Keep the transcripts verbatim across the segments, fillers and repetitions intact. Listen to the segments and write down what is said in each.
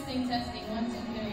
Testing, testing, one, two, three.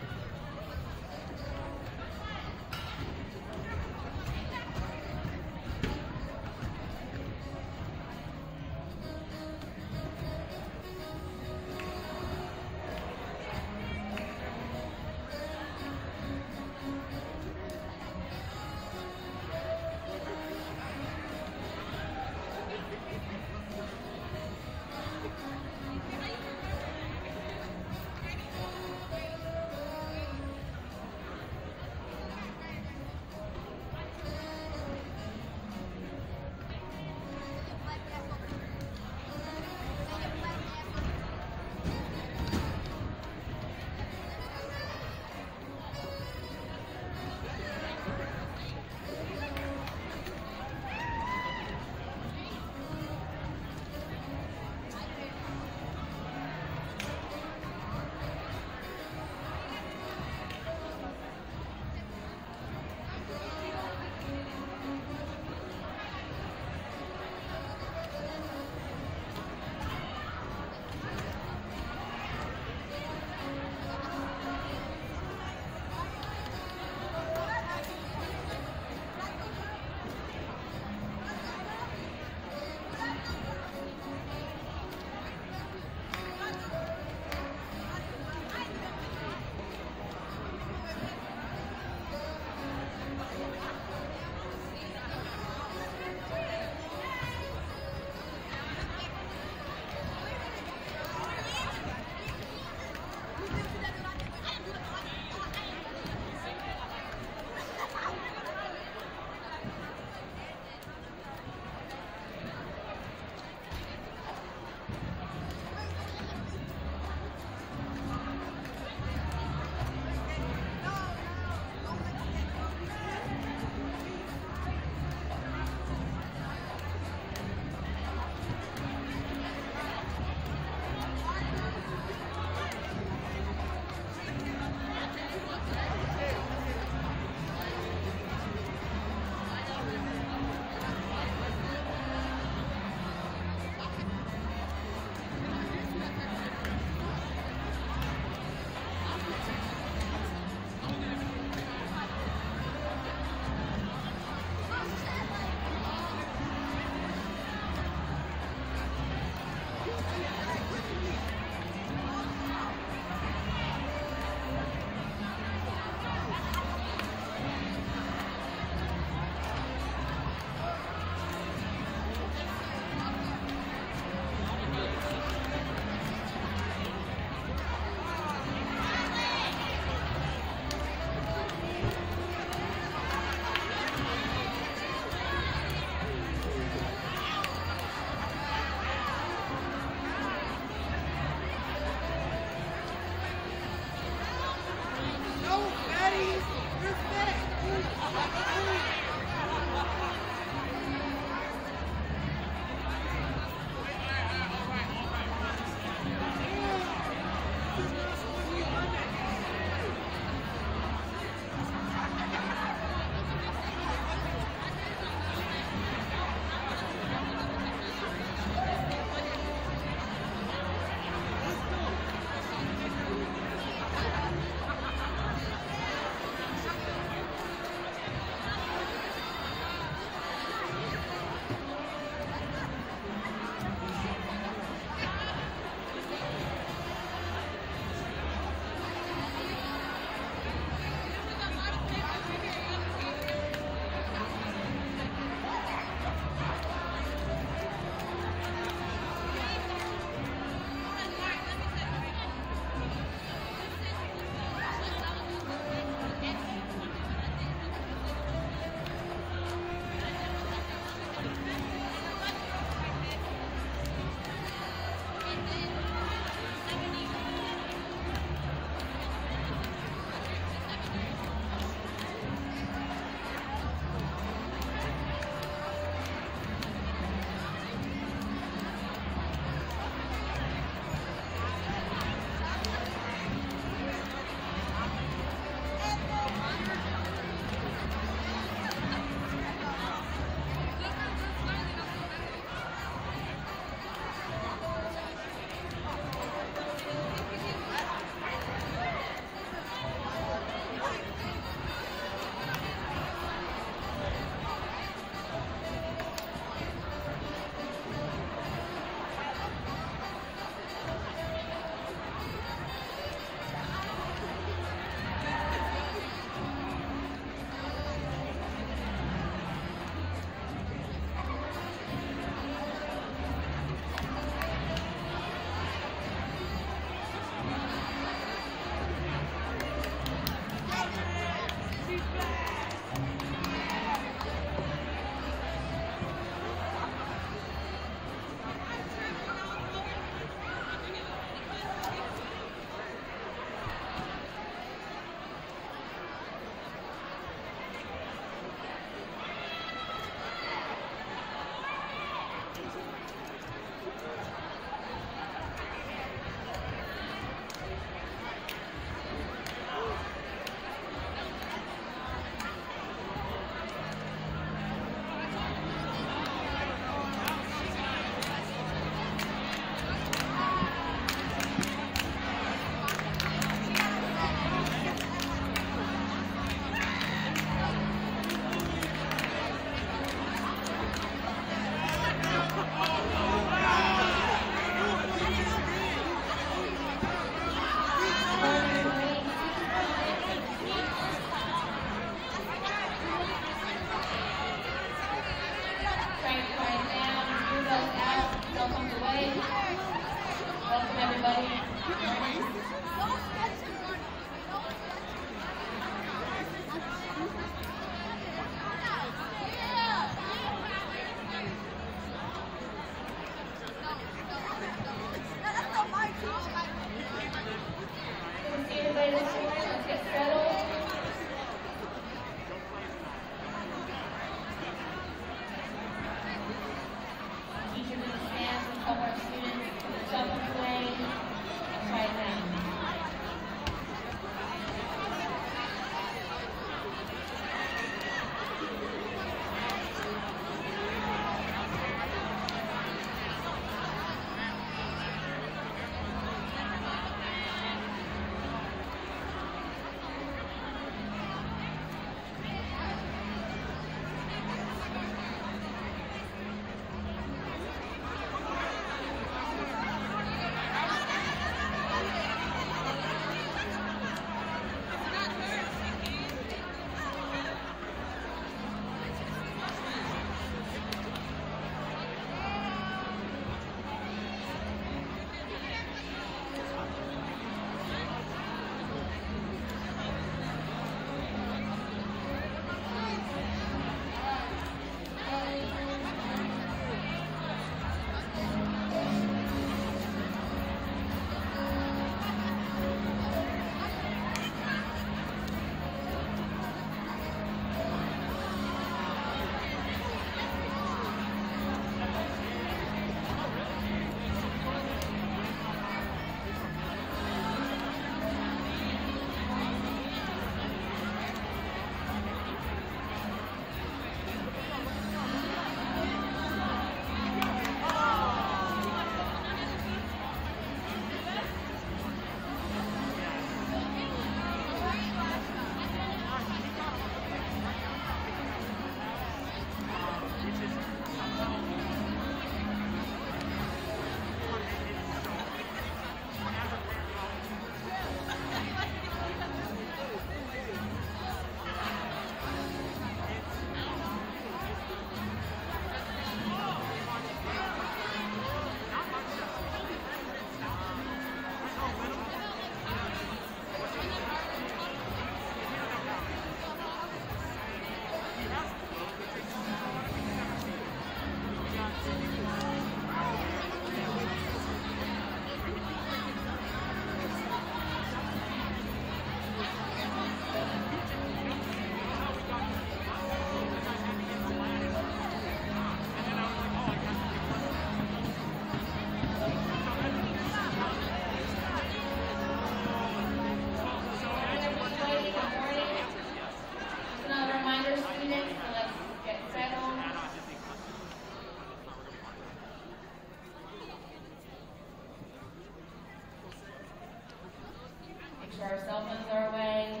sure our cell phones are away.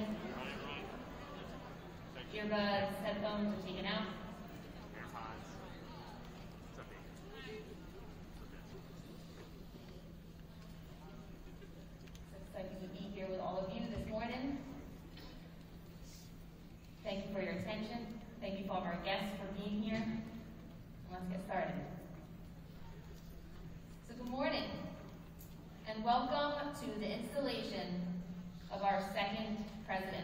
Earbuds, headphones are taken out. It's exciting to be here with all of you this morning. Thank you for your attention. Thank you for all of our guests for being here. And let's get started. So good morning, and welcome to the installation of our second president.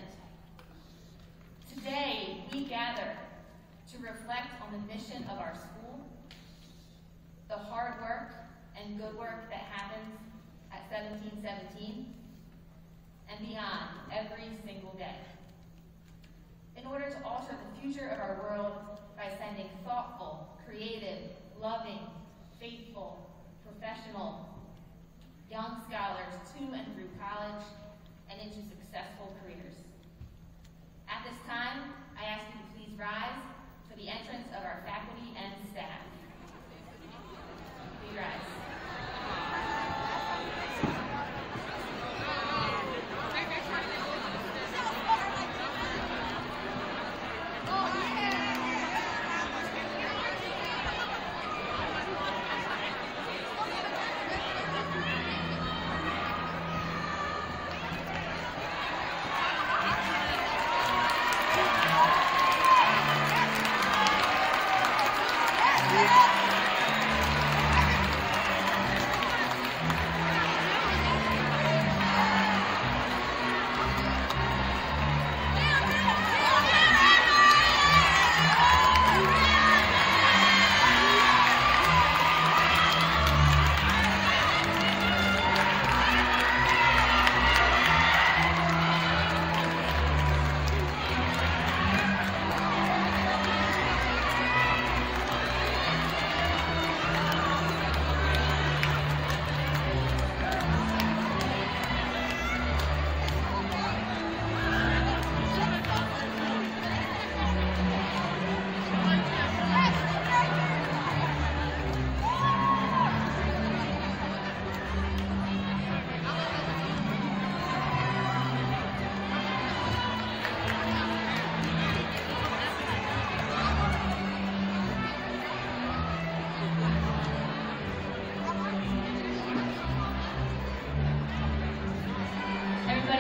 Today, we gather to reflect on the mission of our school, the hard work and good work that happens at seventeen seventeen, and beyond every single day, in order to alter the future of our world by sending thoughtful, creative, loving, faithful, professional, young scholars to and through college and into successful careers. At this time, I ask you to please rise for the entrance of our faculty and staff. Please rise.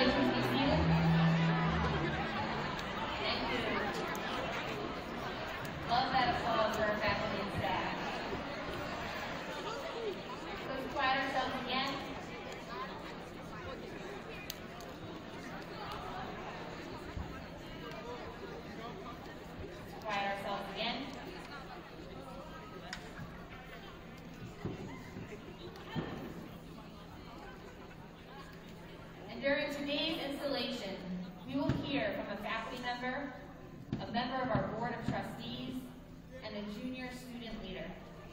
Everybody please be seated. Thank you. Love that applause for our faculty and staff. Let's quiet ourselves again. Quiet ourselves again. And during today's installation, we will hear from a faculty member, a member of our board of trustees, and a junior student leader.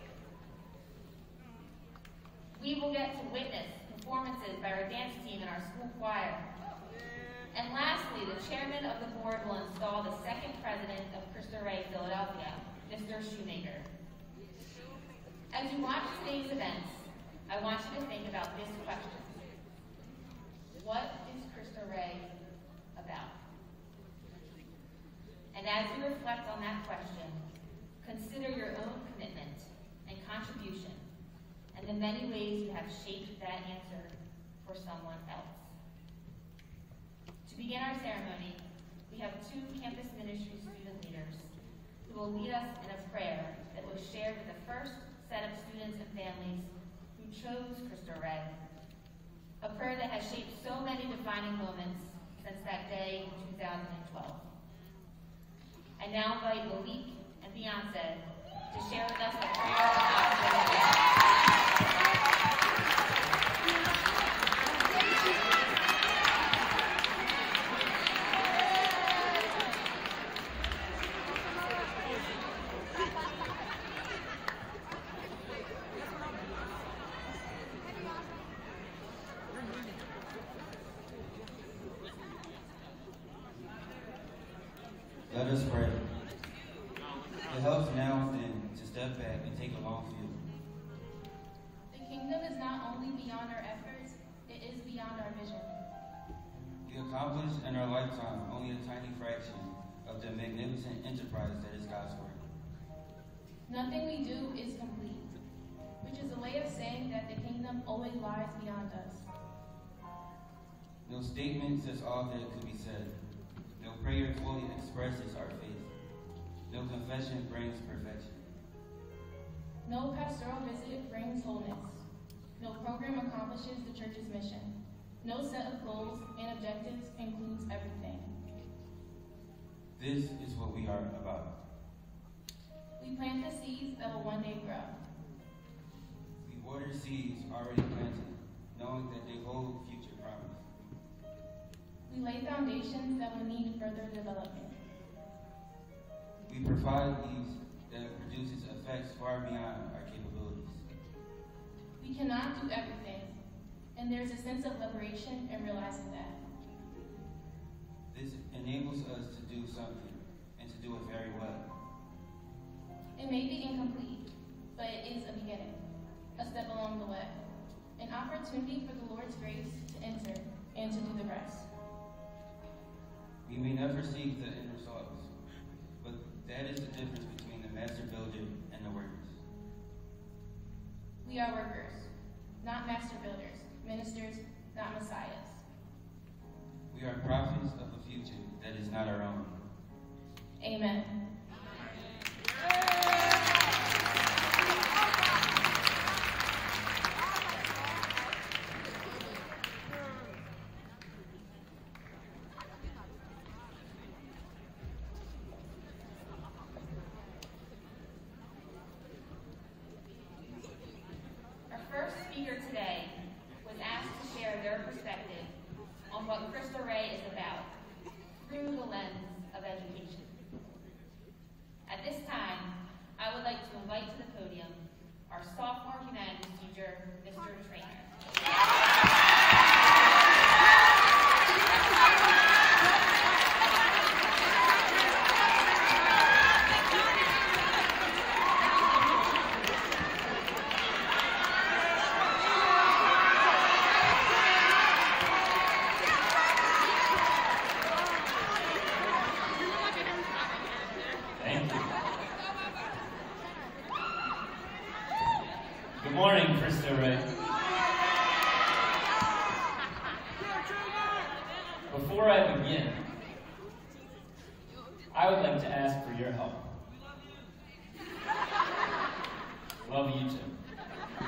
We will get to witness performances by our dance team and our school choir. And lastly, the chairman of the board will install the second president of Cristo Rey Philadelphia, Mister Shoemaker. As you watch today's events, I want you to think about this question. What is Cristo Rey about? And as you reflect on that question, consider your own commitment and contribution and the many ways you have shaped that answer for someone else. To begin our ceremony, we have two campus ministry student leaders who will lead us in a prayer that was shared with the first set of students and families who chose Cristo Rey, a prayer that has shaped so many defining moments since that day in two thousand twelve. I now invite Malik and Beyonce to share with us the prayer about Cristo Rey. Let us pray. It helps now and then to step back and take a long view. The kingdom is not only beyond our efforts, it is beyond our vision. We accomplish in our lifetime only a tiny fraction of the magnificent enterprise that is God's work. Nothing we do is complete, which is a way of saying that the kingdom always lies beyond us. No statement says all that could be said. No prayer fully expresses our faith. No confession brings perfection. No pastoral visit brings wholeness. No program accomplishes the church's mission. No set of goals and objectives includes everything. This is what we are about. We plant the seeds that will one day grow. We water seeds already planted, knowing that they hold future promise. We lay foundations that will need further development. We provide these that produces effects far beyond our capabilities. We cannot do everything, and there's a sense of liberation in realizing that. This enables us to do something, and to do it very well. It may be incomplete, but it is a beginning, a step along the way, an opportunity for the Lord's grace to enter and to do the rest. We may never see the end results, but that is the difference between the master builder and the workers. We are workers, not master builders, ministers, not messiahs. We are prophets of a future that is not our own. Amen. Our first speaker today was asked to share their perspective on what Cristo Rey is about through the lens of education. At this time, I would like to invite to the podium our sophomore humanities teacher, Mister Trainer. Good morning, Cristo Rey. Before I begin, I would like to ask for your help. Love you too.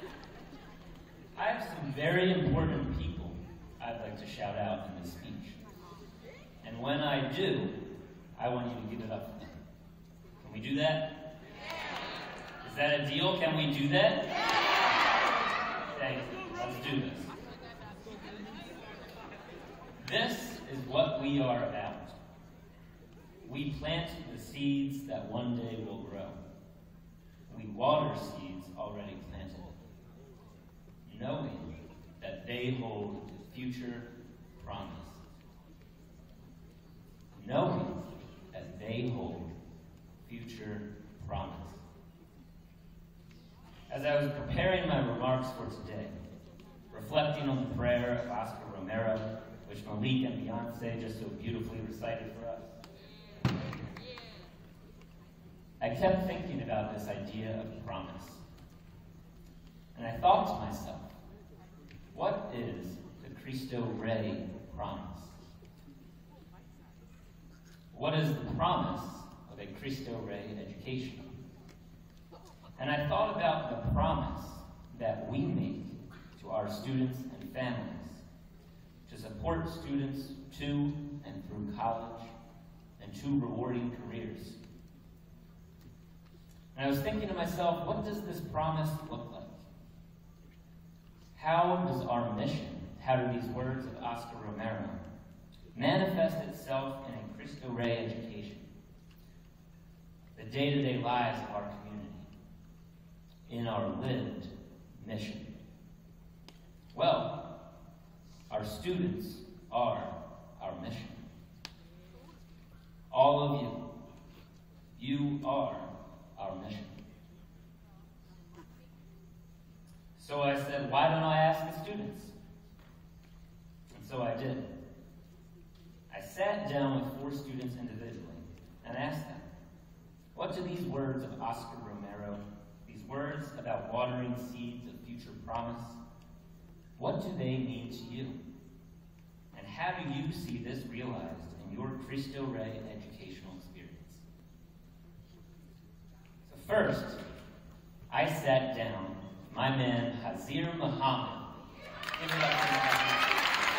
I have some very important people I'd like to shout out in this speech. And when I do, I want you to give it up for them. Can we do that? Is that a deal? Can we do that? Thank you. Let's do this. This is what we are about. We plant the seeds that one day will grow. We water seeds already planted, knowing that they hold future promise. Knowing that they hold future promise. As I was preparing my remarks for today, reflecting on the prayer of Oscar Romero, which Malik and Beyonce just so beautifully recited for us, I kept thinking about this idea of promise. And I thought to myself, what is the Cristo Rey promise? What is the promise of a Cristo Rey education? And I thought about the promise that we make to our students and families to support students to and through college and to rewarding careers. And I was thinking to myself, what does this promise look like? How does our mission, how do these words of Oscar Romero manifest itself in a Cristo Rey education? The day-to-day lives of our community, in our lived mission. Well, our students are our mission. All of you, you are our mission. So I said, why don't I ask the students? And so I did. I sat down with four students individually and asked them, what do these words of Oscar Romero, these words about watering seeds of future promise, what do they mean to you? And how do you see this realized in your Cristo Rey educational experience? So first, I sat down with my man Hazir Muhammad. Give it up for Hazir.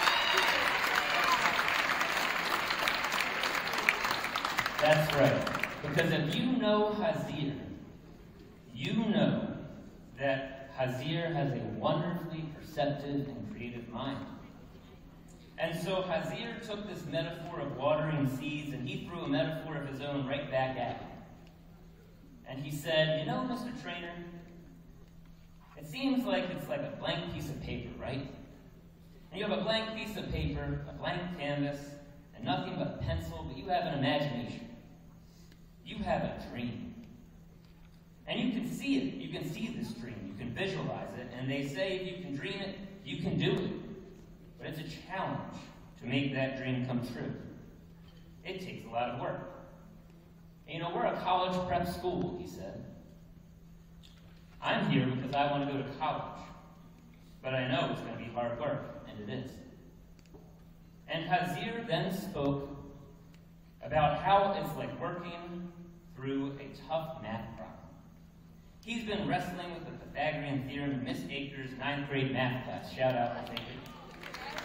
That's right. Because if you know Hazir, you know that Hazir has a wonderfully perceptive and creative mind. And so Hazir took this metaphor of watering seeds and he threw a metaphor of his own right back at me. And he said, you know, Mister Trainer, it seems like it's like a blank piece of paper, right? And you have a blank piece of paper, a blank canvas, and nothing but a pencil, but you have an imagination. You have a dream. And you can see it. You can see this dream. You can visualize it. And they say if you can dream it, you can do it. But it's a challenge to make that dream come true. It takes a lot of work. And, you know, we're a college prep school, he said. I'm here because I want to go to college. But I know it's going to be hard work, and it is. And Hazir then spoke about how it's like working through a tough math problem. He's been wrestling with the Pythagorean theorem in Miss Aker's ninth grade math class. Shout out, Miss Aker.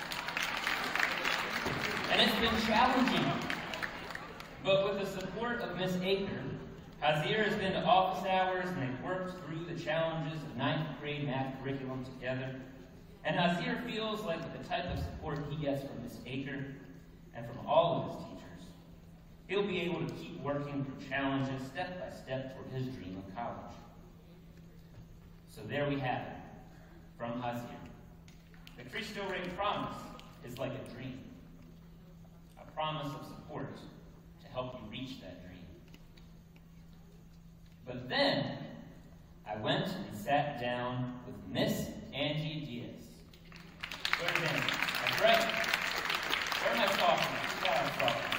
And it's been challenging. But with the support of Miss Aker, Hazir has been to office hours and they've worked through the challenges of ninth grade math curriculum together. And Hazir feels like with the type of support he gets from Miss Aker and from all of his teachers, he'll be able to keep working through challenges step by step toward his dream of college. So there we have it, from Hazir. The Cristo Rey promise is like a dream, a promise of support to help you reach that dream. But then, I went and sat down with Miss Angie Diaz. Where's Angie? That's right. Where am I talking? She's got us talking.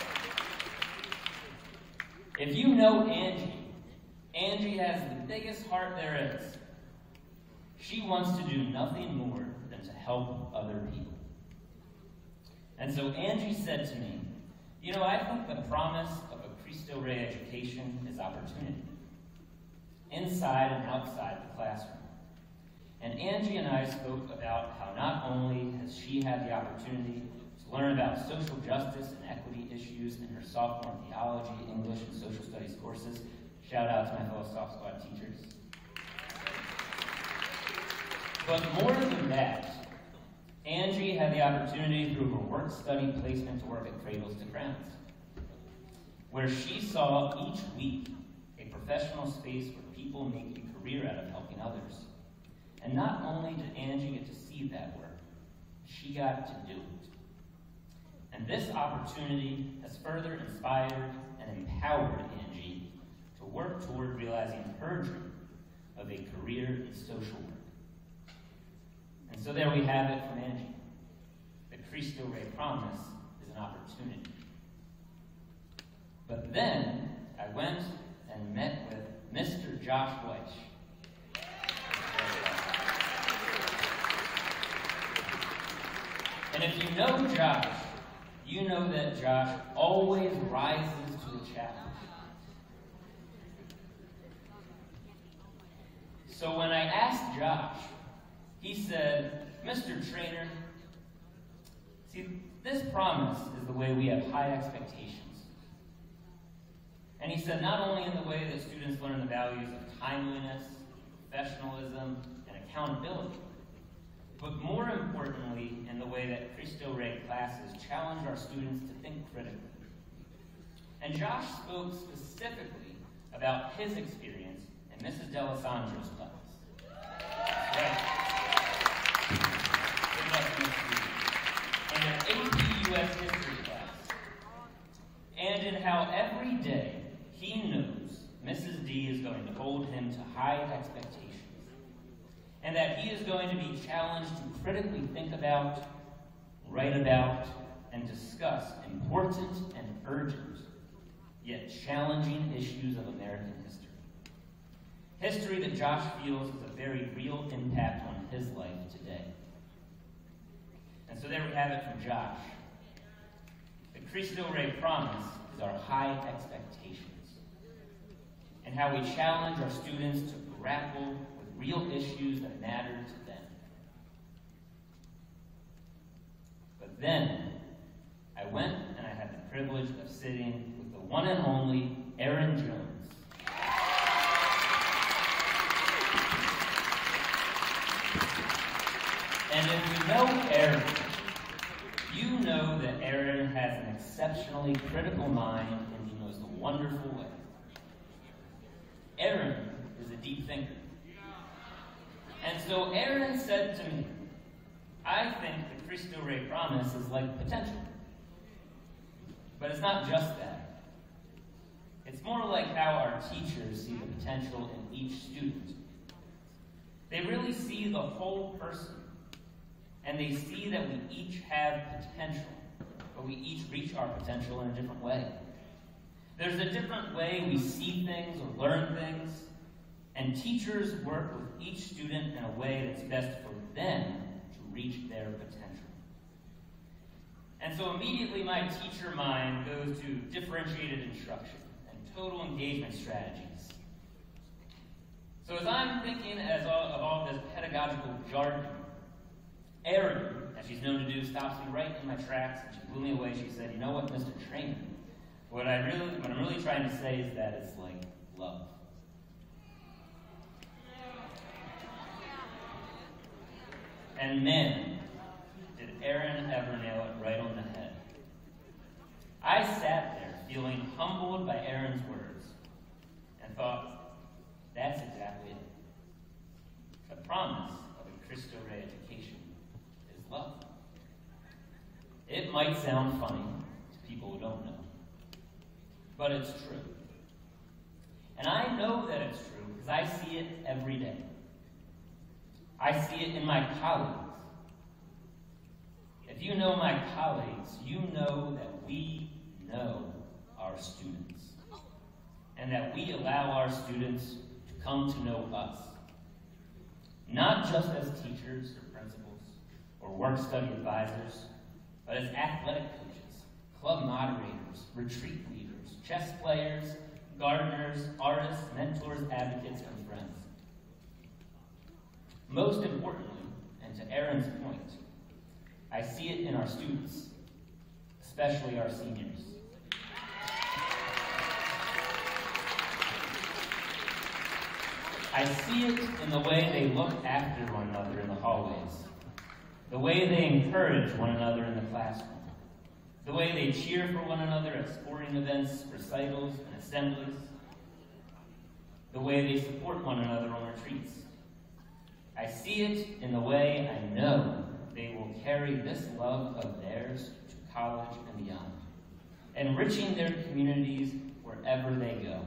If you know Angie, Angie has the biggest heart there is. She wants to do nothing more than to help other people. And so Angie said to me, you know, I think the promise of a Cristo Rey education is opportunity, inside and outside the classroom. And Angie and I spoke about how not only has she had the opportunity to learn about social justice and equity issues in her sophomore theology, English, and social studies courses. Shout out to my fellow Soft Squad teachers. But more than that, Angie had the opportunity through her work-study placement to work at Cradles to Crowns, where she saw each week a professional space where people make a career out of helping others. And not only did Angie get to see that work, she got to do it. And this opportunity has further inspired and empowered Angie to work toward realizing her dream of a career in social work. And so there we have it from Angie. The Cristo Rey promise is an opportunity. But then I went and met with Mister Josh Weich. And if you know Josh, you know that Josh always rises to the challenge. So when I asked Josh, he said, Mister Trainer, see, this promise is the way we have high expectations. And he said, not only in the way that students learn the values of timeliness, professionalism, and accountability, but more importantly, in the way that Cristo Rey classes challenge our students to think critically. And Josh spoke specifically about his experience in Missus D'Alessandro's class. Right. In an A P U S history class. And in how every day he knows Missus D is going to hold him to high expectations. And that he is going to be challenged to critically think about, write about, and discuss important and urgent, yet challenging issues of American history. History that Josh feels has a very real impact on his life today. And so there we have it from Josh. The Cristo Rey promise is our high expectations, and how we challenge our students to grapple with real issues that matter to them. But then, I went and I had the privilege of sitting with the one and only Aaron Jones. And if you know Aaron, you know that Aaron has an exceptionally critical mind in the most wonderful way. Aaron is a deep thinker. And so Aaron said to me, I think the Cristo Rey promise is like potential. But it's not just that. It's more like how our teachers see the potential in each student. They really see the whole person. And they see that we each have potential, but we each reach our potential in a different way. There's a different way we see things or learn things, and teachers work with each student in a way that's best for them to reach their potential. And so immediately my teacher mind goes to differentiated instruction and total engagement strategies. So as I'm thinking as all, of all this pedagogical jargon, Erin, as she's known to do, stops me right in my tracks, and she blew me away. She said, you know what, Mister Trainer, what, I really, what I'm really trying to say is that it's like love. And man, did Erin ever nail it right on the head. I sat there feeling humbled by Erin's words and thought, that's exactly it. The promise of a Cristo Rey education is love. It might sound funny to people who don't know, but it's true. And I know that it's true because I see it every day. I see it in my colleagues. If you know my colleagues, you know that we know our students, and that we allow our students to come to know us, not just as teachers or principals or work-study advisors, but as athletic coaches, club moderators, retreat leaders, chess players, gardeners, artists, mentors, advocates, and friends. Most importantly, and to Aaron's point, I see it in our students, especially our seniors. I see it in the way they look after one another in the hallways, the way they encourage one another in the classroom, the way they cheer for one another at sporting events, recitals, and assemblies, the way they support one another on retreats. I see it in the way I know they will carry this love of theirs to college and beyond, enriching their communities wherever they go.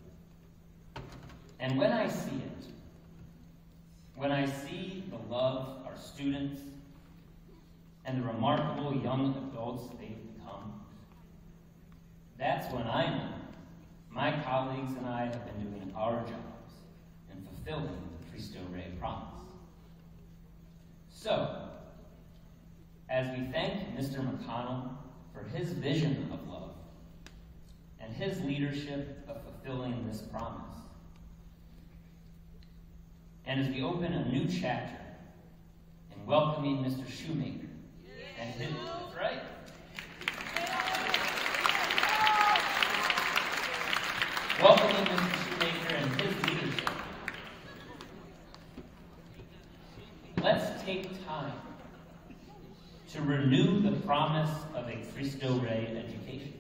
And when I see it, when I see the love our students and the remarkable young adults they've become, that's when I know my colleagues and I have been doing our jobs in fulfilling the Cristo Rey promise. So, as we thank Mister McConnell for his vision of love and his leadership of fulfilling this promise, and as we open a new chapter in welcoming Mister Shoemaker and his, that's right, welcoming Mister Shoemaker and his leadership, let's take time to renew the promise of a Cristo Rey education.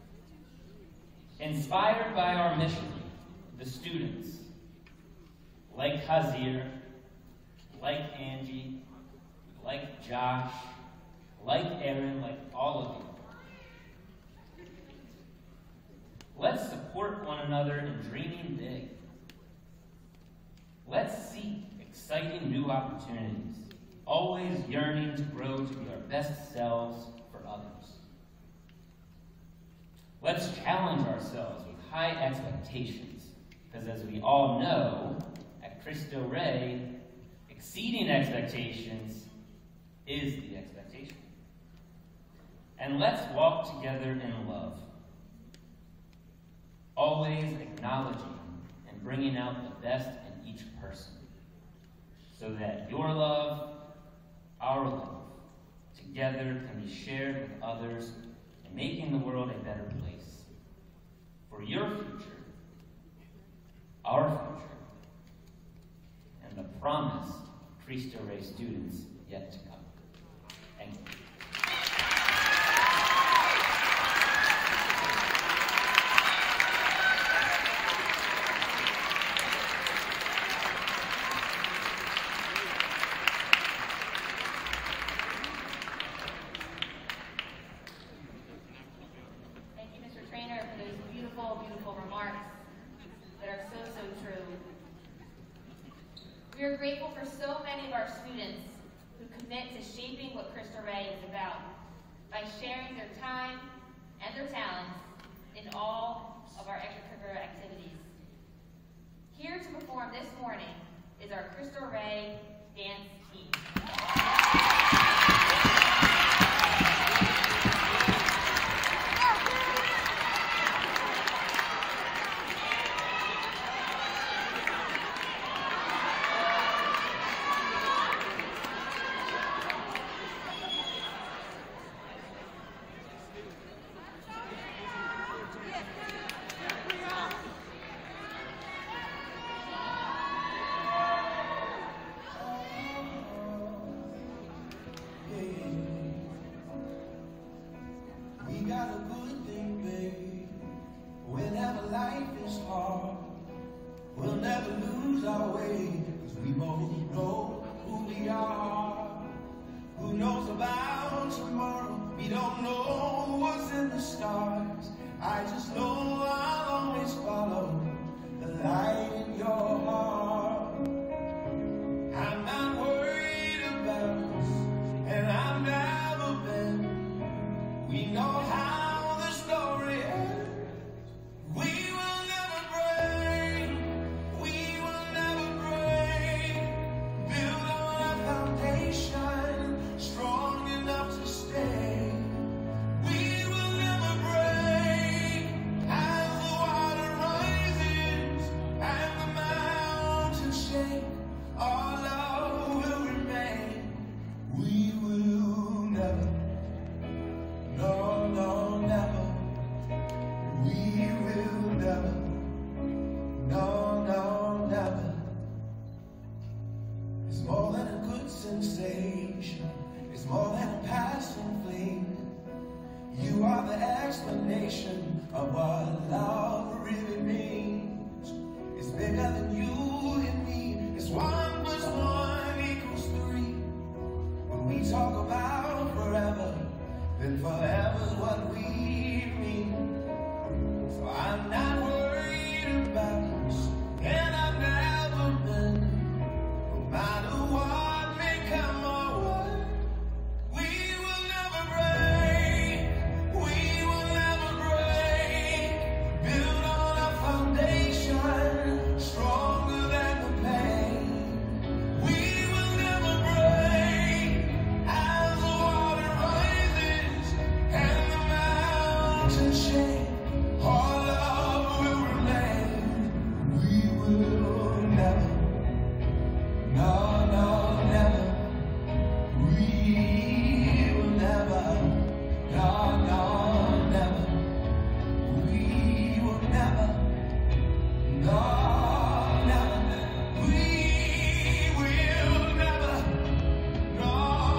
Inspired by our mission, the students, like Hazir, like Angie, like Josh, like Aaron, like all of you. Let's support one another in dreaming big. Let's seek exciting new opportunities, always yearning to grow to be our best selves for others. Let's challenge ourselves with high expectations, because as we all know, at Cristo Rey, exceeding expectations is the expectation. And let's walk together in love, always acknowledging and bringing out the best in each person, so that your love, our love, together can be shared with others and making the world a better place. For your future, our future, and the promise of Cristo Rey students yet to come. Thank you. Thank you, Mister Trainer, for those beautiful, beautiful remarks that are so, so true. We are grateful for so many of our students who commit to shaping what Cristo Rey is about by sharing their time and their talents in all of our extracurricular activities. Here to perform this morning is our Cristo Rey dance team. Strong enough to stay. are the explanation of what love really means. It's bigger than you and me. It's one plus one equals three. When we talk about forever, then forever's what we mean. So I'm not worried about this, and I've never been. No matter what may come our way, we will never break. We will never break. Build on a foundation stronger than the pain. We will never break. As the water rises and the mountains shake, our love will remain. We will never, no, no, never. We will never, no, no, never. We will never, no, never. We will never, no.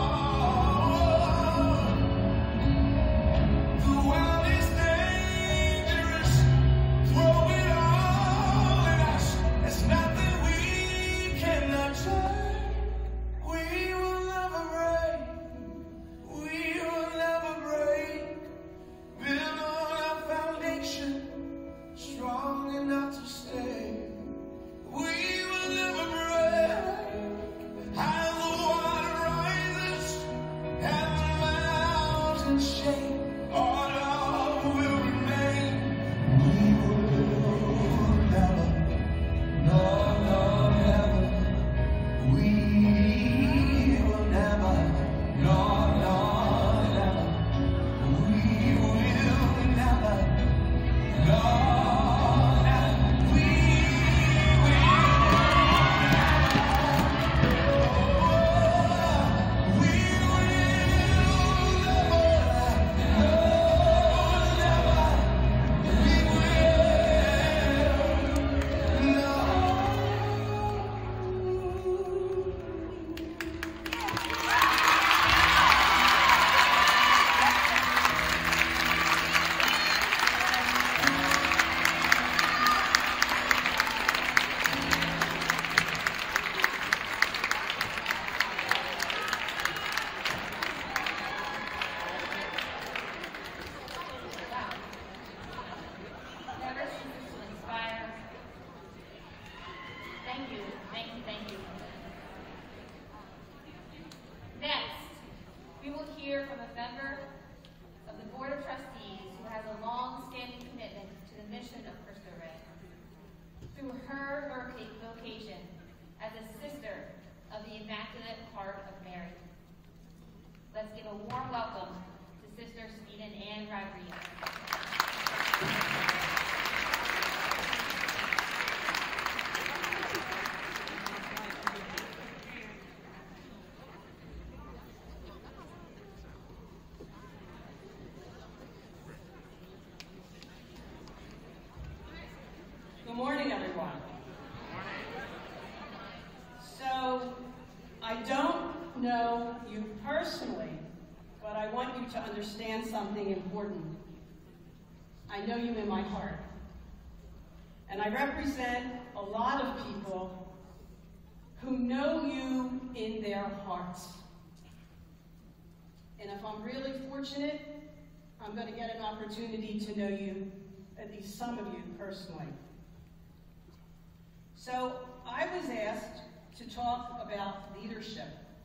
The world is dangerous. Throw it all at us. There's nothing we cannot turn. We will never break. We will never break. Build on a foundation strong enough to stay. We will never break. As the water rises and the mountains shake, our love will remain. We will never, no, no, never. We will never, no, no, never. We will never, no, never. We will never, we will Never ceases to inspire. Thank you, thank you, thank you. Next, we will hear from a member of the Board of Trustees who has a long-standing commitment to the mission of Cristo Rey. Through her voca- vocation as a sister of the Immaculate Heart of Mary. Let's give a warm welcome to Sister Stephen Ann Rodriguez. Good morning, everyone. So, I don't know you personally, but I want you to understand something important. I know you in my heart. And I represent a lot of people who know you in their hearts. And if I'm really fortunate, I'm going to get an opportunity to know you, at least some of you personally. So I was asked to talk about leadership.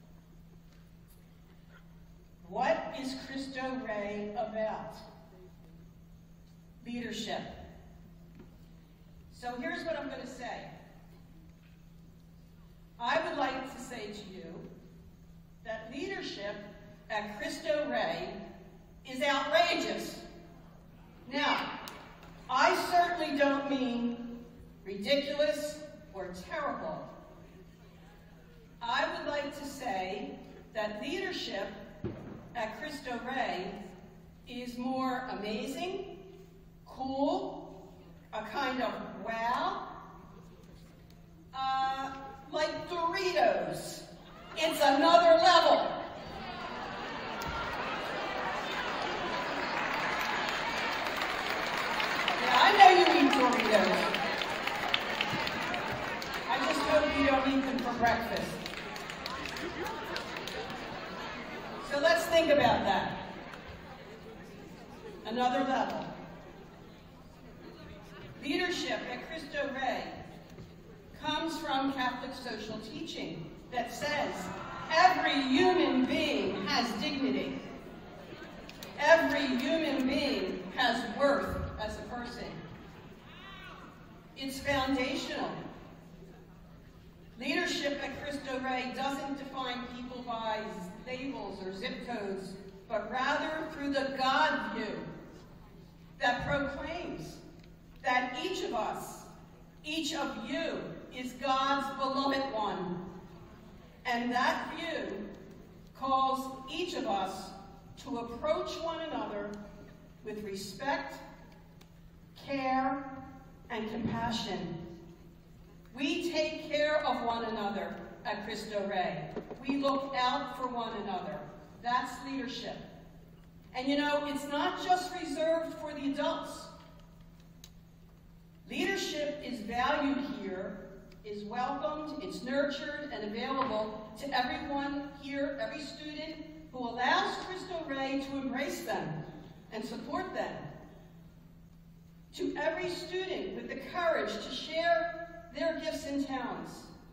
What is Cristo Rey about? Leadership. So here's what I'm going to say. I would like to say to you that leadership at Cristo Rey is outrageous. Now, I certainly don't mean ridiculous or terrible. I would like to say that leadership at Cristo Rey is more amazing, cool, a kind of wow, uh, like Doritos. It's another level. about that. Another level. Leadership at Cristo Rey comes from Catholic social teaching that says every human being has dignity. Every human being has worth as a person. It's foundational. Leadership at Cristo Rey doesn't define people by labels or zip codes, but rather through the God view that proclaims that each of us, each of you, is God's beloved one. And that view calls each of us to approach one another with respect, care, and compassion. We take care of one another at Cristo Rey. We look out for one another. That's leadership. And you know, it's not just reserved for the adults. Leadership is valued here, is welcomed, it's nurtured, and available to everyone here, every student who allows Cristo Rey to embrace them and support them. To every student with the courage to share their gifts and talents.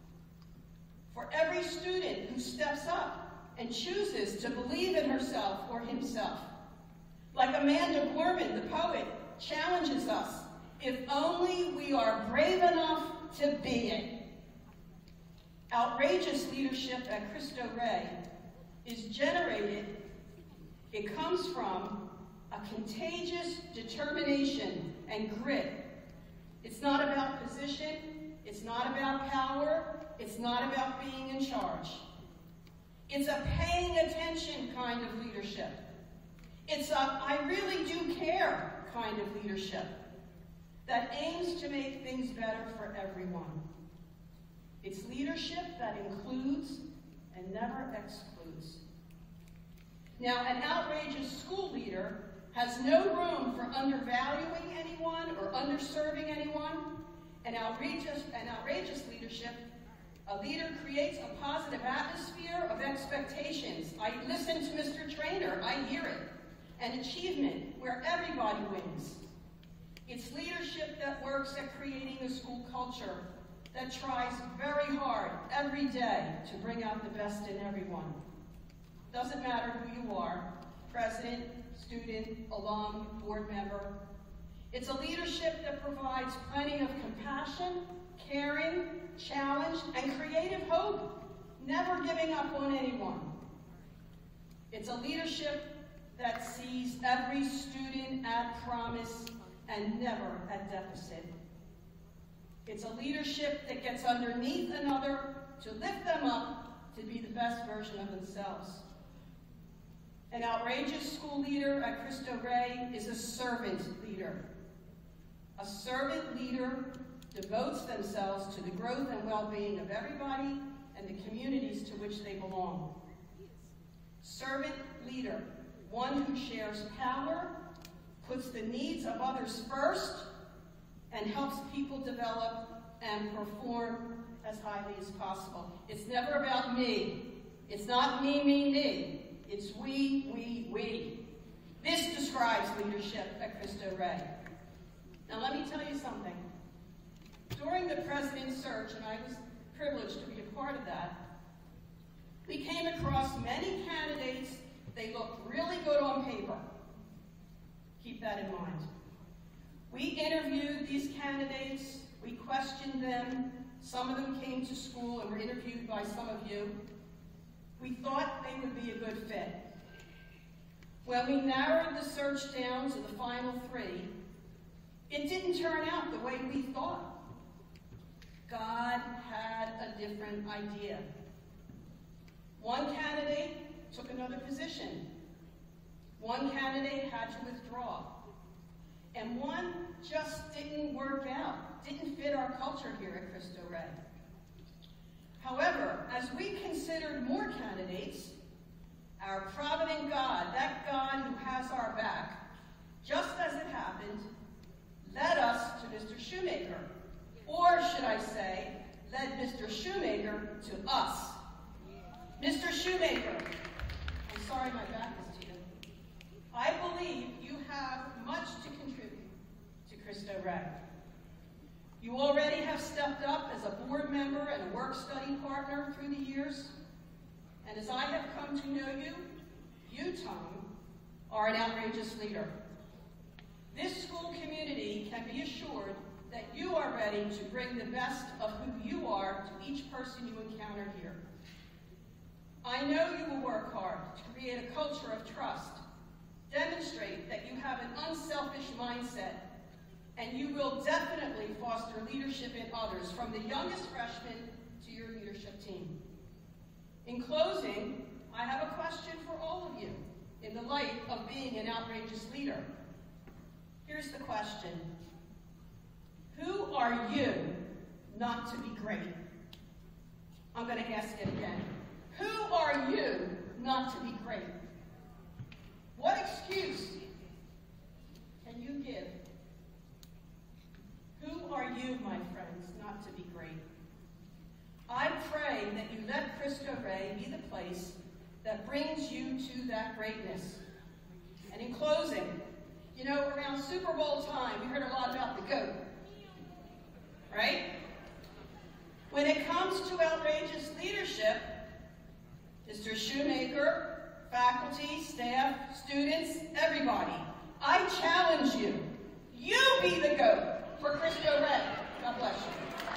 For every student who steps up and chooses to believe in herself or himself. Like Amanda Gorman, the poet, challenges us, if only we are brave enough to be it. Outrageous leadership at Cristo Rey is generated, it comes from a contagious determination and grit. It's not about position, it's not about power, it's not about being in charge. It's a paying attention kind of leadership. It's a I really do care kind of leadership that aims to make things better for everyone. It's leadership that includes and never excludes. Now, an outrageous school leader has no room for undervaluing anyone or underserving anyone. An outrageous, an outrageous leadership, a leader creates a positive atmosphere of expectations. I listen to Mister Trainer, I hear it. An achievement where everybody wins. It's leadership that works at creating a school culture that tries very hard every day to bring out the best in everyone. Doesn't matter who you are, president, student, alum, board member. It's a leadership that provides plenty of compassion, caring, challenge, and creative hope, never giving up on anyone. It's a leadership that sees every student at promise and never at deficit. It's a leadership that gets underneath another to lift them up to be the best version of themselves. An outrageous school leader at Cristo Rey is a servant leader. A servant leader devotes themselves to the growth and well-being of everybody and the communities to which they belong. Servant leader, one who shares power, puts the needs of others first, and helps people develop and perform as highly as possible. It's never about me. It's not me, me, me. It's we, we, we. This describes leadership at Cristo Rey. Now let me tell you something. During the president's search, and I was privileged to be a part of that, we came across many candidates. They looked really good on paper. Keep that in mind. We interviewed these candidates. We questioned them. Some of them came to school and were interviewed by some of you. We thought they would be a good fit. When we narrowed the search down to the final three, it didn't turn out the way we thought. God had a different idea. One candidate took another position. One candidate had to withdraw. And one just didn't work out, didn't fit our culture here at Cristo Rey. However, as we considered more candidates, our provident God, that God who has our back, just as it happened, led us to Mister Shoemaker. Or should I say, led Mister Shoemaker to us. Mister Shoemaker, I'm sorry my back is Ray. You already have stepped up as a board member and a work-study partner through the years. And as I have come to know you, you, Tom, are an outrageous leader. This school community can be assured that you are ready to bring the best of who you are to each person you encounter here. I know you will work hard to create a culture of trust, demonstrate that you have an unselfish mindset, and you will definitely foster leadership in others, from the youngest freshman to your leadership team. In closing, I have a question for all of you in the light of being an outrageous leader. Here's the question. Who are you not to be great? I'm going to ask it again. Who are you not to be great? What excuse can you give? Who are you, my friends, not to be great? I pray that you let Cristo Rey be the place that brings you to that greatness. And in closing, you know, around Super Bowl time, we heard a lot about the GOAT, right? When it comes to outrageous leadership, Mister Shoemaker, faculty, staff, students, everybody, I challenge you. You be the GOAT for Cristo Rey. God bless you.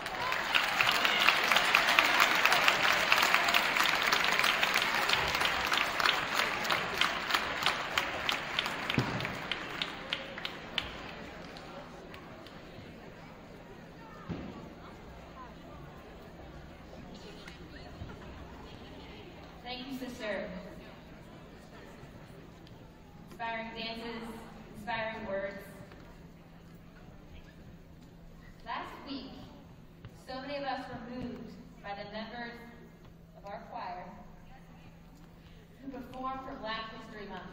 Thank you, sister. Inspiring dances, inspiring words. Last week, so many of us were moved by the members of our choir who performed for Black History Month.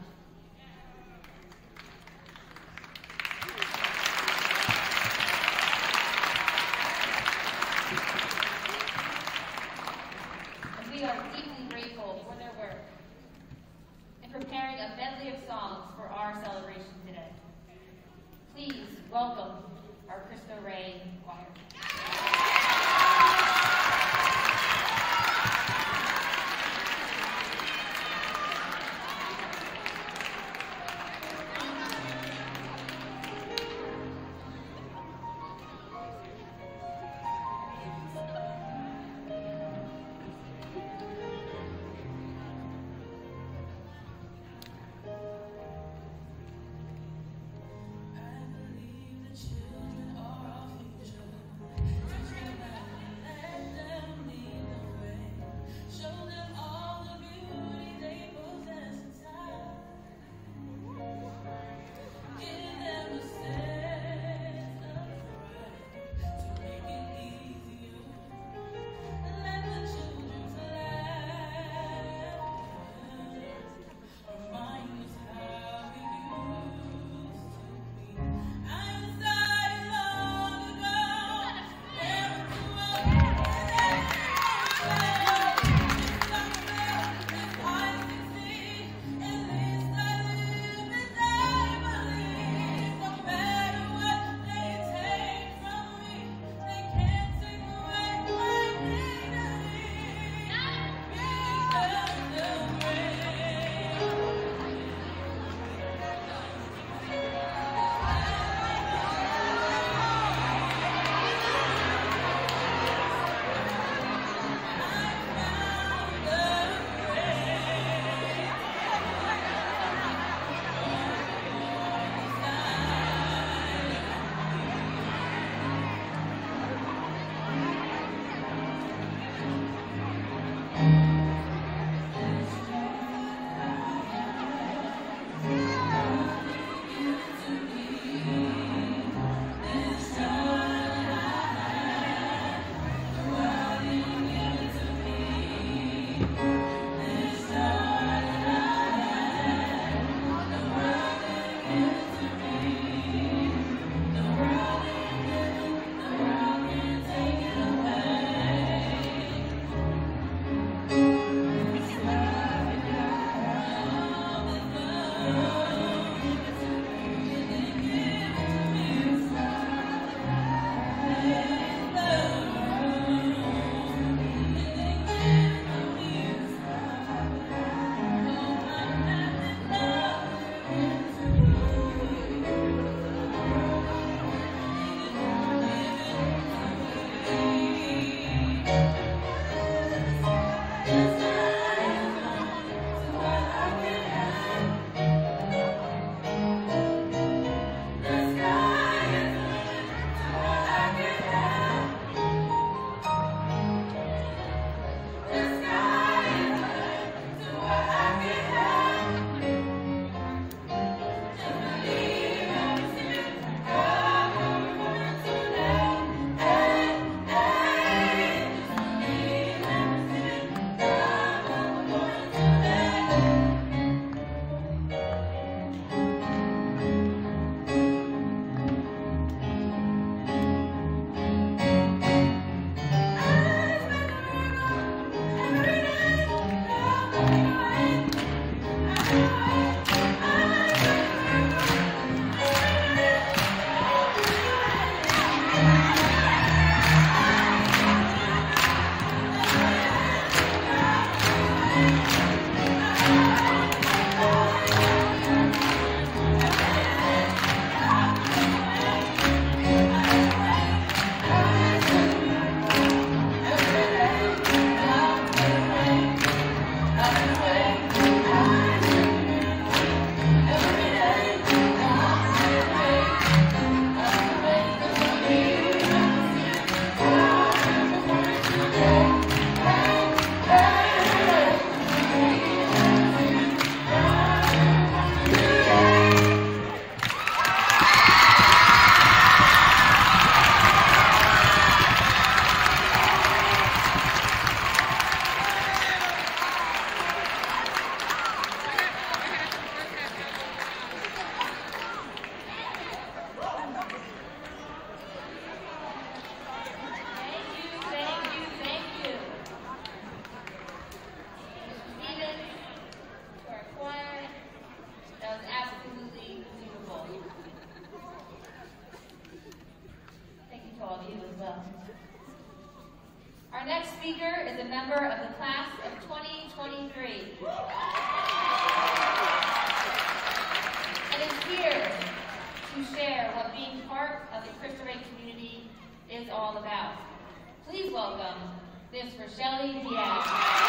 And we are deeply grateful for their work in preparing a medley of songs for our celebration today. Please welcome our Cristo Rey choir. I believe the children are our future. speaker is a member of the class of twenty twenty-three. And is here to share what being part of the Cristo Rey community is all about. Please welcome Miz Rochelle Diaz.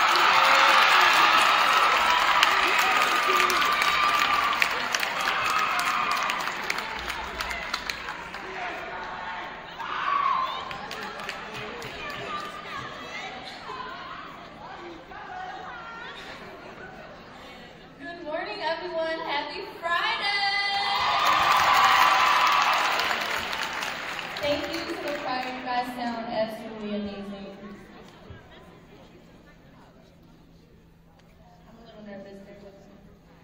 Good morning, everyone. Happy Friday! Thank you to the choir. You guys sound absolutely amazing. I'm a little nervous. Bear with me.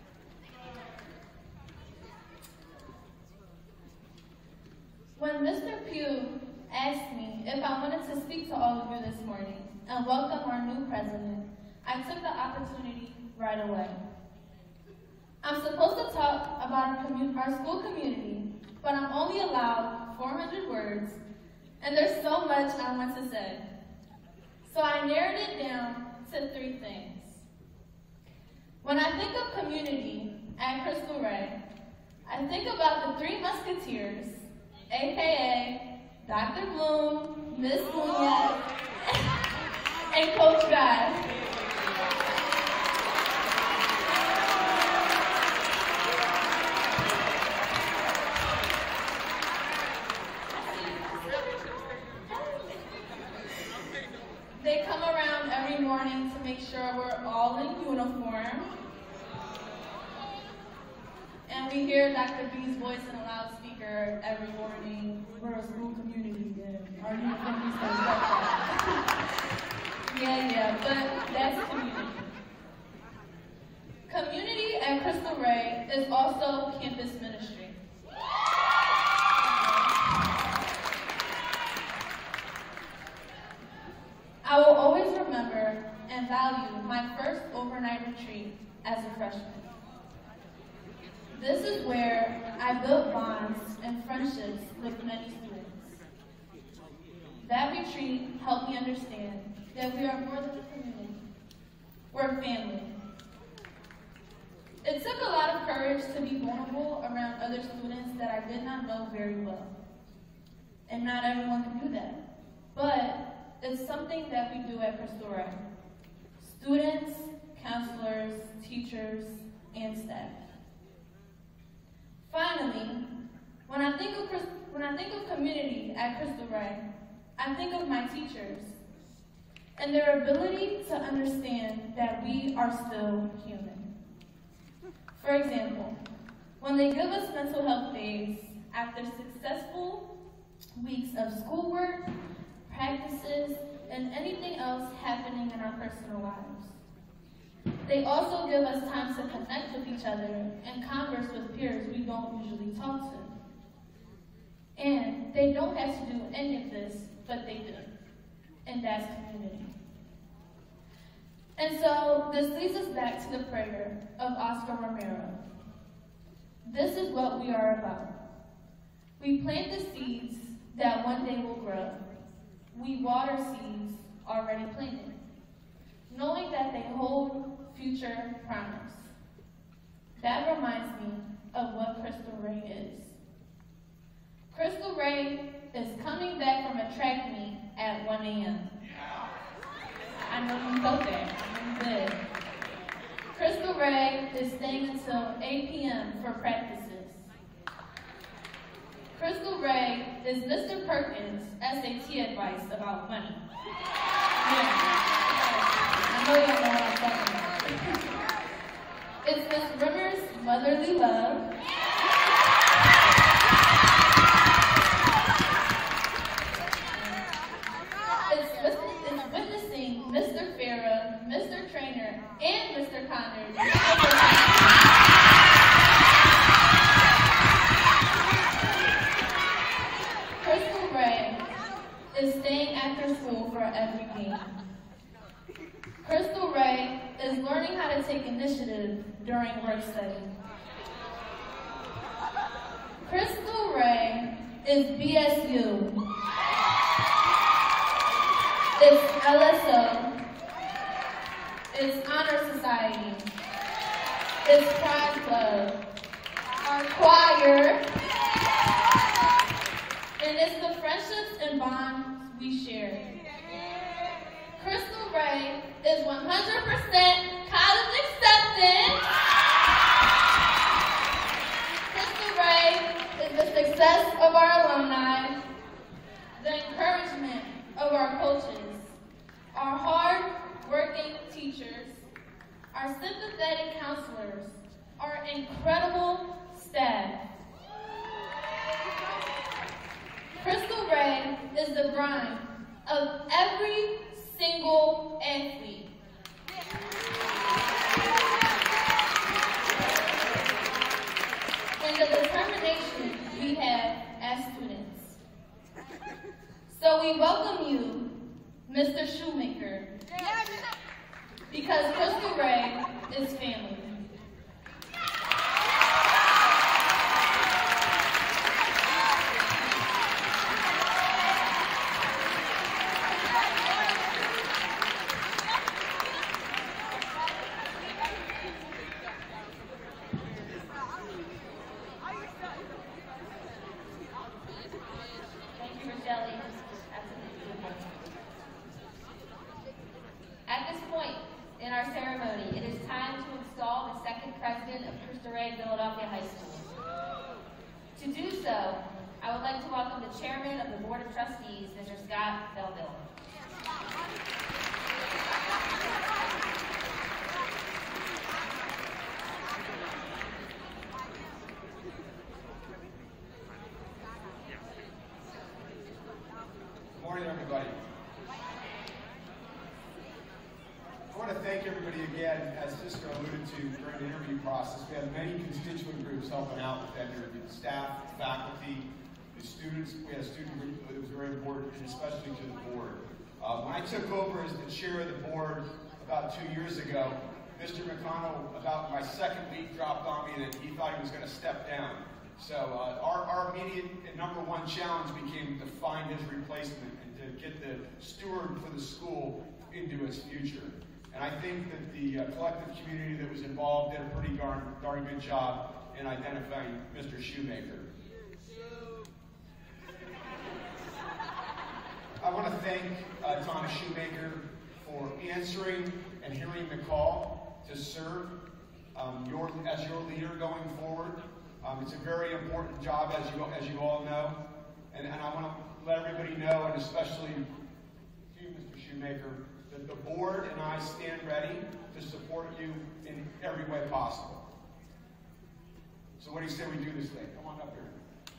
When Mister Pugh asked me if I wanted to speak to all of you this morning and welcome our new president, I took the opportunity right away. I'm supposed to talk about our, commu- our school community, but I'm only allowed four hundred words, and there's so much I want to say. So I narrowed it down to three things. When I think of community at Cristo Rey, I think about the Three Musketeers, aka Doctor Bloom, Miss Munoz, and Coach Guy. They come around every morning to make sure we're all in uniform. And we hear Doctor B's voice in a loudspeaker every morning. We're a school community, and our uniform is like that. Yeah, yeah, but that's community. Community at Cristo Rey is also campus ministry. I will always remember and value my first overnight retreat as a freshman. This is where I built bonds and friendships with many students. That retreat helped me understand that we are more than a community. We're family. It took a lot of courage to be vulnerable around other students that I did not know very well. And not everyone can do that. But it's something that we do at Cristo Rey. Students, counselors, teachers, and staff. Finally, when I think of when I think of community at Cristo Rey, I think of my teachers and their ability to understand that we are still human. For example, when they give us mental health days after successful weeks of schoolwork, practices, and anything else happening in our personal lives. They also give us time to connect with each other and converse with peers we don't usually talk to. And they don't have to do any of this, but they do. And that's community. And so this leads us back to the prayer of Oscar Romero. This is what we are about. We plant the seeds that one day will grow. We water seeds already planted, knowing that they hold future promise. That reminds me of what Cristo Rey is. Cristo Rey is coming back from a track meet at one A M I know you felt that. You did. Cristo Rey is staying until eight P M for practices. Cristo Rey is Mister Perkins' S A T advice about money. Yeah. I know y'all know what I'm talking about. It's Miss Rimmer's motherly love. It's, it's witnessing Mister Farah, Mister Trainer, and Mister Connors. Cristo Rey is staying after school for every game. Cristo Rey is learning how to take initiative during work study. Cristo Rey is B S U. It's L S O, its Honor Society, its Pride Club, our choir, and it's the friendships and bonds we share. Crystal Ray is one hundred percent college acceptance. Crystal Ray is the success of our alumni, the encouragement of our coaches, our hard-working teachers, our sympathetic counselors, our incredible staff. Crystal Ray is the grind of every single athlete. And the determination we have as students. So we welcome you, Mister Shoemaker, because Crystal Ray is family. Thank you, Rochelle. Absolutely beautiful. At this point in our ceremony, it is time to install the second president of Cristo Rey Philadelphia High School. To do so, I would like to welcome the chairman of the Board of Trustees, Mister Scott Belville. Good morning, everybody. I want to thank everybody again. As Sister alluded to during the interview process, we had many constituent groups helping out with that interview. The staff, the faculty, the students. We had a student group that was very important, and especially to the board. Uh, when I took over as the chair of the board about two years ago, Mister McConnell, about my second week, dropped on me that he thought he was going to step down. So uh, our, our immediate and number one challenge became to find his replacement and to get the steward for the school into its future. And I think that the uh, collective community that was involved did a pretty darn, darn good job in identifying Mister Shoemaker. I want to thank uh, Thomas Shoemaker for answering and hearing the call to serve um, your, as your leader going forward. Um, it's a very important job, as you, as you all know. And, and I want to let everybody know, and especially you, Mister Shoemaker, that the board and I stand ready to support you in every way possible. So what do you say we do this thing? Come on up here.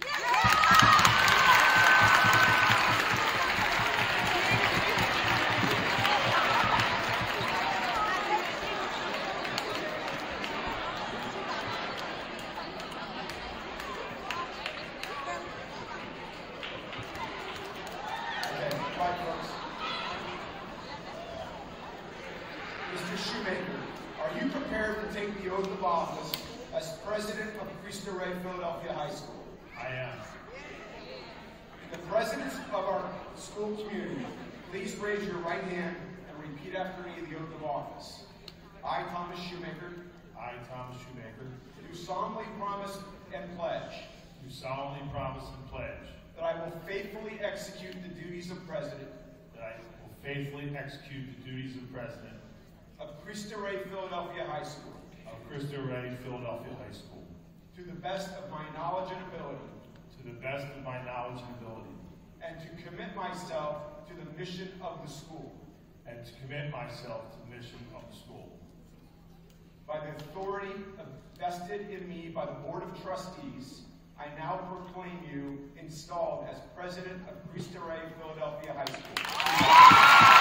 Mister Shoemaker, are you prepared to take the oath of office as president of Cristo Rey Philadelphia High School? I am. The presidents of our school community, please raise your right hand and repeat after me the oath of office. I, Thomas Shoemaker, I, Thomas Shoemaker, do solemnly promise and pledge do solemnly promise and pledge that I will faithfully execute the duties of president that I will faithfully execute the duties of president of Cristo Rey Philadelphia High School of Cristo Rey Philadelphia High School to the best of my knowledge and ability, to the best of my knowledge and ability, and to commit myself to the mission of the school. and to commit myself to the mission of the school. By the authority vested in me by the Board of Trustees, I now proclaim you installed as president of Cristo Rey Philadelphia High School.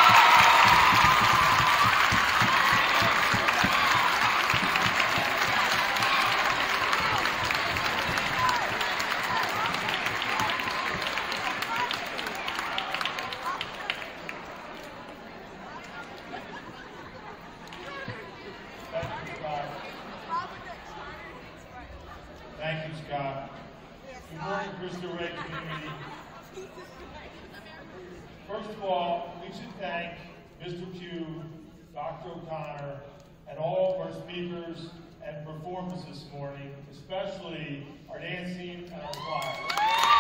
Thank you, Scott. Good morning, Cristo Rey community. First of all, we should thank Mister Pugh, Doctor O'Connor, and all of our speakers and performers this morning, especially our dancing and our choir.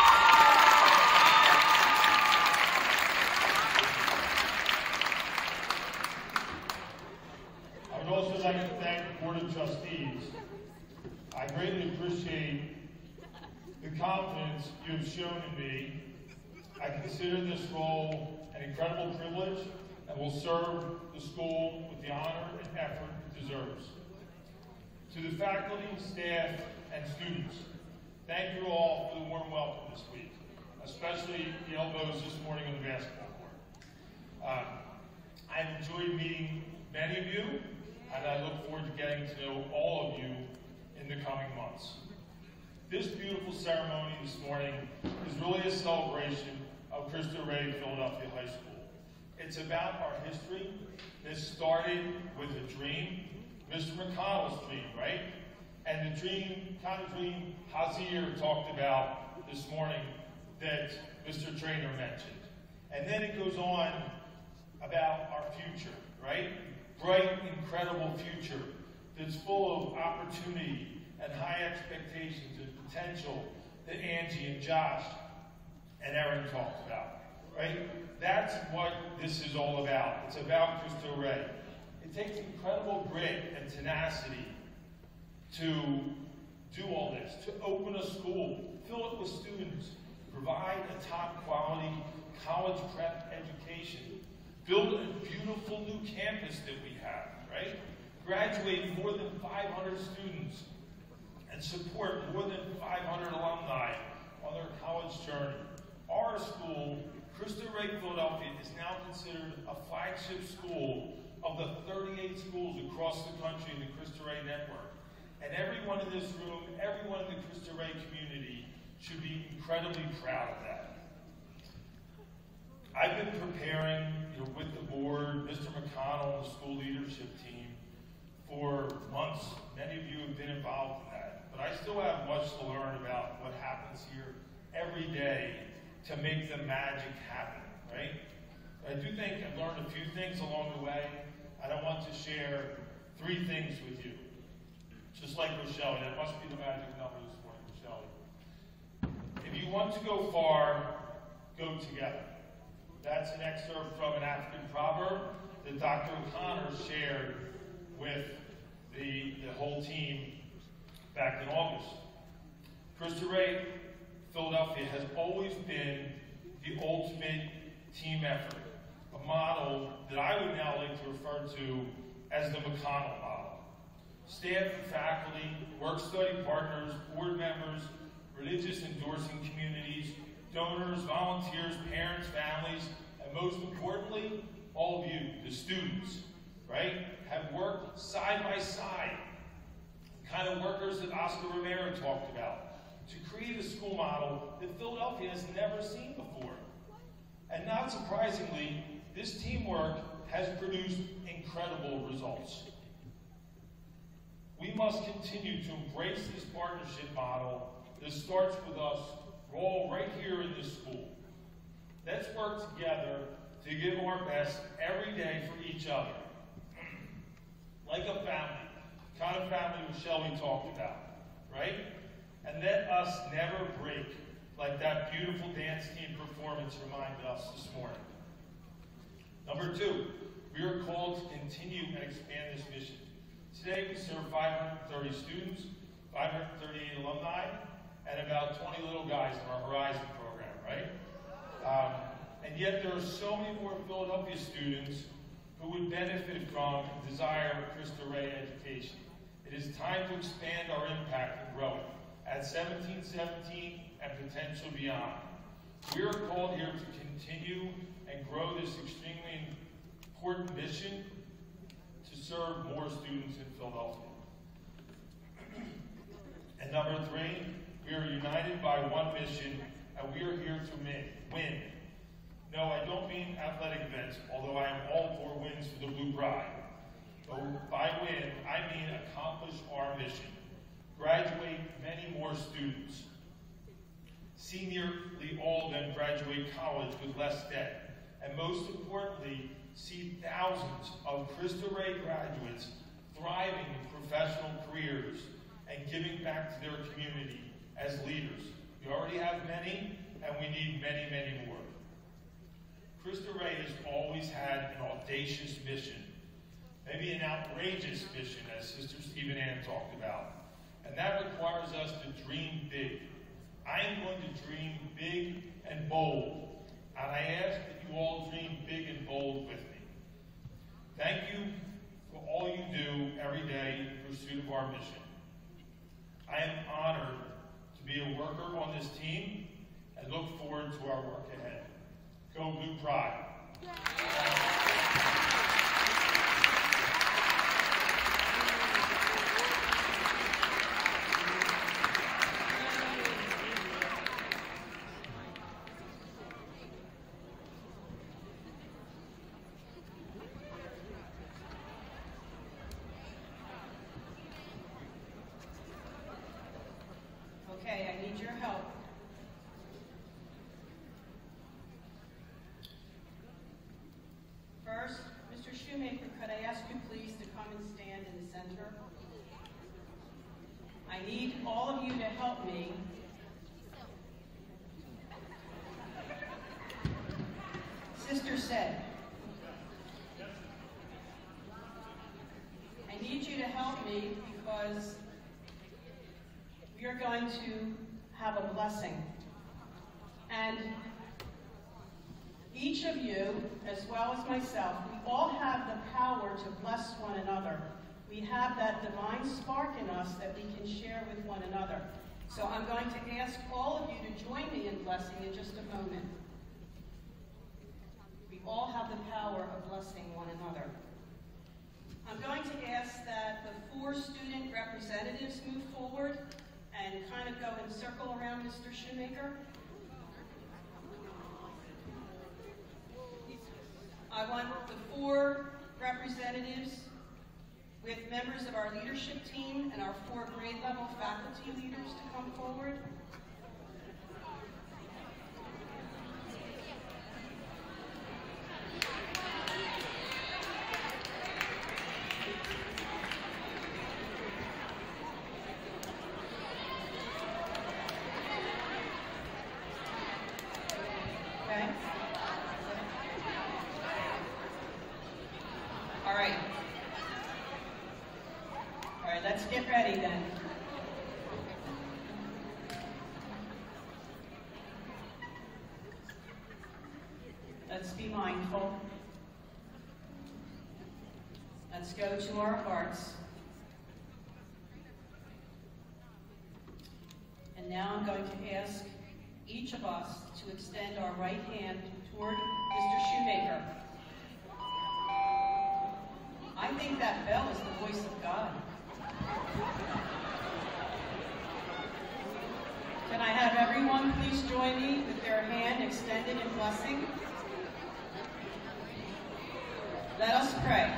I would also like to thank the Board of Trustees. I greatly appreciate the confidence you have shown in me. I consider this role an incredible privilege and will serve the school with the honor and effort it deserves. To the faculty, staff, and students, thank you all for the warm welcome this week, especially the elbows this morning on the basketball court. Uh, I've enjoyed meeting many of you, and I look forward to getting to know all of you in the coming months. This beautiful ceremony this morning is really a celebration of Cristo Rey Philadelphia High School. It's about our history. This started with a dream, Mister McConnell's dream, right? And the dream, kind of dream Hazir talked about this morning that Mister Trainer mentioned. And then it goes on about our future, right? Bright, incredible future that's full of opportunity and high expectations and potential that Angie and Josh and Erin talked about, right? That's what this is all about. It's about Cristo Rey. It takes incredible grit and tenacity to do all this, to open a school, fill it with students, provide a top quality college prep education, build a beautiful new campus that we have, right? Graduate more than five hundred students and support more than five hundred alumni on their college journey. Our school, Cristo Rey Philadelphia, is now considered a flagship school of the thirty-eight schools across the country in the Cristo Rey network. And everyone in this room, everyone in the Cristo Rey community should be incredibly proud of that. I've been preparing, you know, with the board, Mister McConnell, and the school leadership team for months. Many of you have been involved in that. But I still have much to learn about what happens here every day to make the magic happen, right? But I do think I've learned a few things along the way, and I want to share three things with you. Just like Rochelle, that must be the magic number this morning, Rochelle. If you want to go far, go together. That's an excerpt from an African proverb that Doctor O'Connor shared with the, the whole team back in August. Cristo Rey Philadelphia has always been the ultimate team effort, a model that I would now like to refer to as the McConnell model. Staff and faculty, work-study partners, board members, religious endorsing communities, donors, volunteers, parents, families, and most importantly, all of you, the students, right, have worked side by side, the kind of workers that Oscar Romero talked about, to create a school model that Philadelphia has never seen before. And not surprisingly, this teamwork has produced incredible results. We must continue to embrace this partnership model that starts with us. We're all right here in this school. Let's work together to give our best every day for each other. Like a family, the kind of family Michelle we talked about, right? And let us never break, like that beautiful dance team performance reminded us this morning. Number two, we are called to continue and expand this mission. Today we serve five hundred thirty students, five hundred thirty-eight alumni, and about twenty little guys in our Horizon program, right? Um, and yet there are so many more Philadelphia students who would benefit from and desire Cristo Rey education. It is time to expand our impact and grow it at seventeen seventeen and potential beyond. We are called here to continue and grow this extremely important mission to serve more students in Philadelphia. And number three, we are united by one mission, and we are here to win. No, I don't mean athletic events, although I am all for wins for the Blue Bride. But by win, I mean accomplish our mission. Graduate many more students. See nearly all of them graduate college with less debt. And most importantly, see thousands of Cristo Rey graduates thriving in professional careers and giving back to their community as leaders. We already have many, and we need many, many more. Cristo Rey has always had an audacious mission, maybe an outrageous mission, as Sister Stephen Ann talked about. And that requires us to dream big. I am going to dream big and bold, and I ask that you all dream big and bold with me. Thank you for all you do every day in pursuit of our mission. I am honored to be a worker on this team and look forward to our work ahead. Go Blue Pride. Okay, I need your help. First, Mister Shoemaker, could I ask you please to come and stand in the center? I need all of you to help me. Sister said, I need you to help me because we are going to have a blessing. And each of you, as well as myself, we all have the power to bless one another. We have that divine spark in us that we can share with one another. So I'm going to ask all of you to join me in blessing in just a moment. We all have the power of blessing one another. I'm going to ask that the four student representatives move forward and kind of go and circle around Mister Shoemaker. I want the four representatives with members of our leadership team and our four grade level faculty leaders to come forward. Okay. All right. All right, let's get ready then. Let's be mindful. Let's go to our hearts. And now I'm going to ask each of us to extend our right hand toward Mister Shoemaker. I think that bell is the voice of God. Can I have everyone please join me with their hand extended in blessing? Let us pray.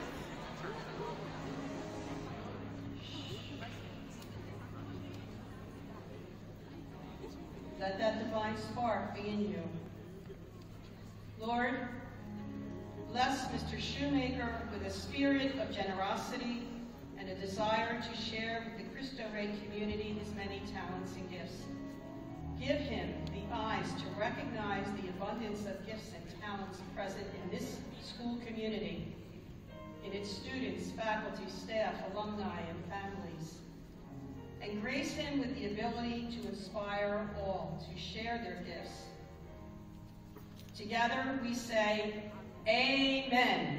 Let that divine spark be in you. Lord, bless Mister Shoemaker with a spirit of generosity and a desire to share with the Cristo Rey community his many talents and gifts. Give him the eyes to recognize the abundance of gifts and talents present in this school community, in its students, faculty, staff, alumni, and families. And grace him with the ability to inspire all to share their gifts. Together we say, Amen. Amen.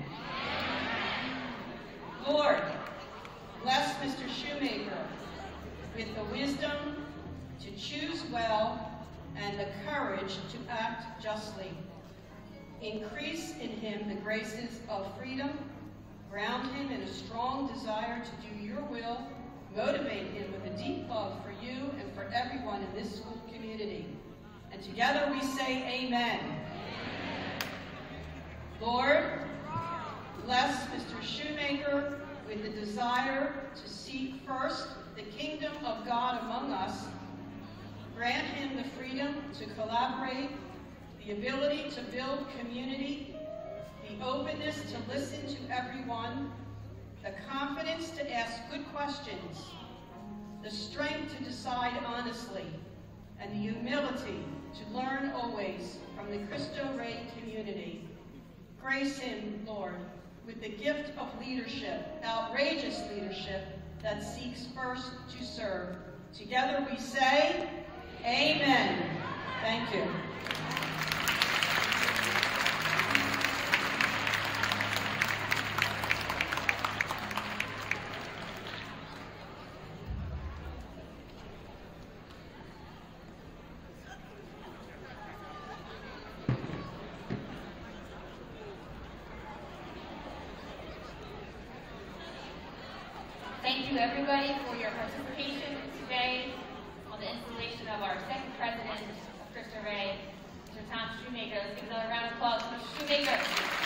Lord, bless Mister Shoemaker with the wisdom to choose well and the courage to act justly. Increase in him the graces of freedom, ground him in a strong desire to do your will, motivate him with a deep love for you and for everyone in this school community. And together we say amen. Amen. Lord, bless Mister Shoemaker with the desire to seek first the kingdom of God among us. Grant him the freedom to collaborate, the ability to build community, the openness to listen to everyone, the confidence to ask good questions, the strength to decide honestly, and the humility to learn always from the Cristo Rey community. Grace him, Lord, with the gift of leadership, outrageous leadership that seeks first to serve. Together we say, Amen. Thank you. Thank you, everybody, for your participation today on the installation of our second president of Cristo Rey, Mister Tom Shoemaker. Let's give another round of applause for Mister Shoemaker.